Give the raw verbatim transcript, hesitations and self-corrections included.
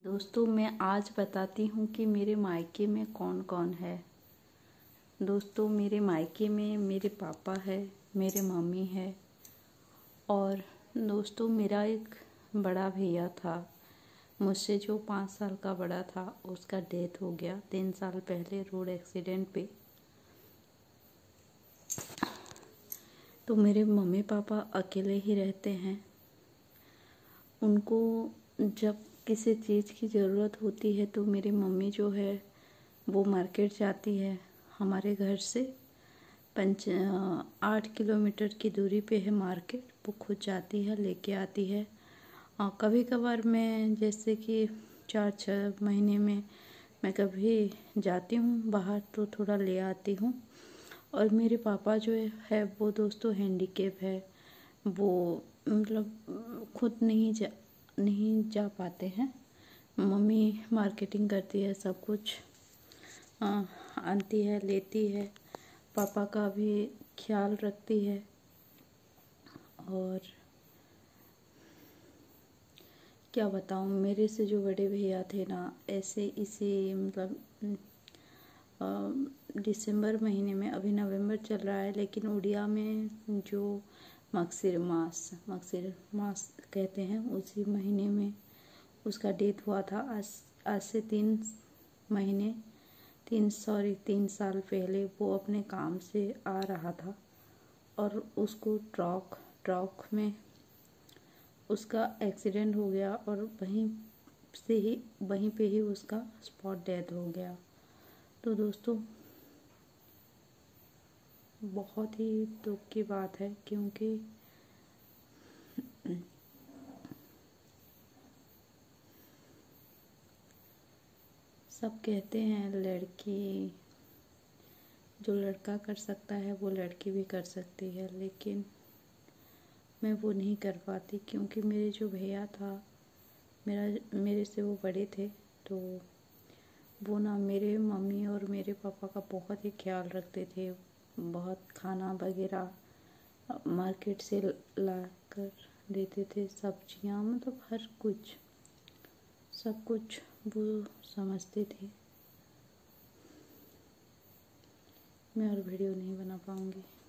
दोस्तों मैं आज बताती हूँ कि मेरे मायके में कौन कौन है। दोस्तों मेरे मायके में मेरे पापा है, मेरे मम्मी है और दोस्तों मेरा एक बड़ा भैया था, मुझसे जो पाँच साल का बड़ा था, उसका डेथ हो गया तीन साल पहले रोड एक्सीडेंट पे। तो मेरे मम्मी पापा अकेले ही रहते हैं। उनको जब किसी चीज़ की ज़रूरत होती है तो मेरी मम्मी जो है वो मार्केट जाती है। हमारे घर से पंच आठ किलोमीटर की दूरी पे है मार्केट, वो खुद जाती है, लेके आती है। और कभी कभार मैं जैसे कि चार छः महीने में मैं कभी जाती हूँ बाहर तो थोड़ा ले आती हूँ। और मेरे पापा जो है वो दोस्तों हैंडीकेप है, वो मतलब खुद नहीं जा नहीं जा पाते हैं। मम्मी मार्केटिंग करती है, सब कुछ आ, आती है, लेती है, पापा का भी ख्याल रखती है। और क्या बताऊँ, मेरे से जो बड़े भैया थे ना, ऐसे इसी मतलब दिसंबर महीने में, अभी नवंबर चल रहा है लेकिन उड़िया में जो मगसिर मास मगसिर मास कहते हैं, उसी महीने में उसका डेथ हुआ था। आज आज से तीन महीने तीन सॉरी तीन साल पहले वो अपने काम से आ रहा था और उसको ट्रक ट्रक में उसका एक्सीडेंट हो गया और वहीं से ही वहीं पे ही उसका स्पॉट डेथ हो गया। तो दोस्तों बहुत ही दुख की बात है, क्योंकि सब कहते हैं लड़की जो लड़का कर सकता है वो लड़की भी कर सकती है, लेकिन मैं वो नहीं कर पाती, क्योंकि मेरे जो भैया था, मेरा मेरे से वो बड़े थे, तो वो ना मेरे मम्मी और मेरे पापा का बहुत ही ख्याल रखते थे। बहुत खाना वगैरह मार्केट से ला कर देते थे, सब्जियां, मतलब हर कुछ सब कुछ वो समझते थे। मैं और वीडियो नहीं बना पाऊँगी।